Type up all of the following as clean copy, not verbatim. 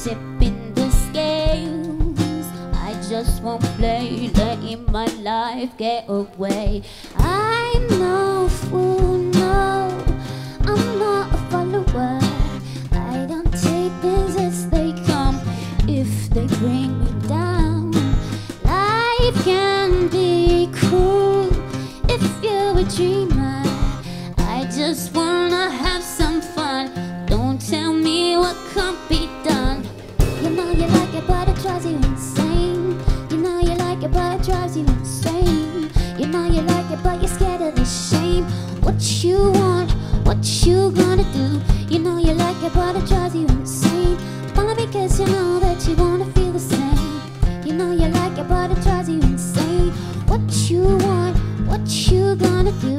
tipping the scales. I just won't play, letting my life get away. I'm no fool, no, I'm not a follower. I don't take things as they come. If they bring me down, life can be cruel if you're a dreamer. I just wanna have some fun. Don't tell me what can't be done. You know you like it, but it drives you insane. You know you like it, but it drives you insane. You know you like it, but you're scared of the shame. What you want, what you gonna do? You know you like it, but it drives you insane. Follow me 'cause you know that you wanna feel the same. You know you like it, but it drives you insane. What you want, what you gonna do?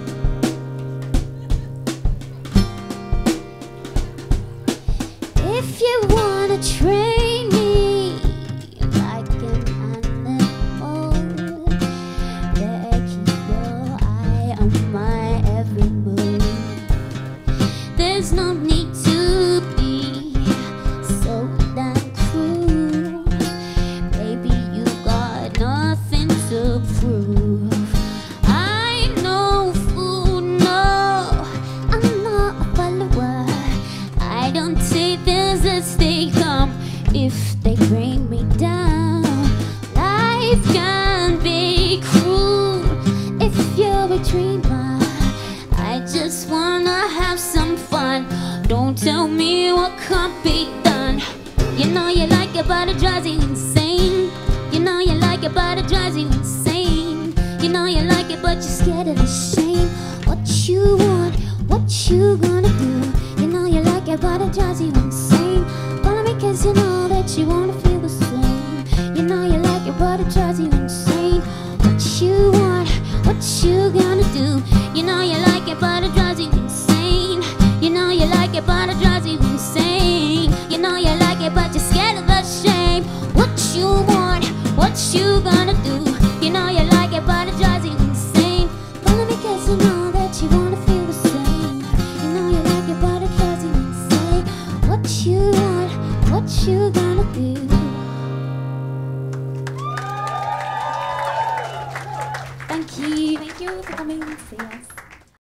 If you wanna train me like an animal, better keep your eye on my every move. There's no need to be so damn cruel. Baby, you got nothing to prove. I'm no fool, no, I'm not a follower. I don't take things as they come. If they bring me down, life can be cruel if you're a dreamer. I just wanna have some fun. Don't tell me what can't be done. You know you like it, but it drives you insane. You know you like it, but it drives you insane. You know you like it, but you're scared of the shame. What you want, what you gonna do? You know you like it, but it drives you insane. Follow me 'cause you know that you wanna feel the same. You know you like it, but it drives you insane. What you want, what you gonna do? You know you like it, but it drives you insane. You know you like it, but it drives you insane.